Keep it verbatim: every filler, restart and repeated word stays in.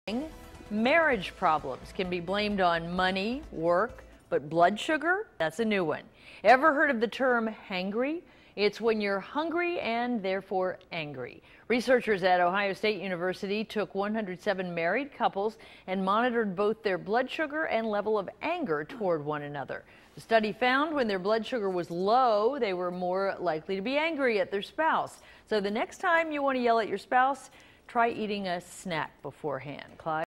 Marriage problems can be blamed on money, work, but blood sugar, that's a new one. Ever heard of the term hangry? It's when you're hungry and therefore angry. Researchers at Ohio State University took one hundred seven married couples and monitored both their blood sugar and level of anger toward one another. The study found when their blood sugar was low, they were more likely to be angry at their spouse. So the next time you want to yell at your spouse, try eating a snack beforehand. Clyde?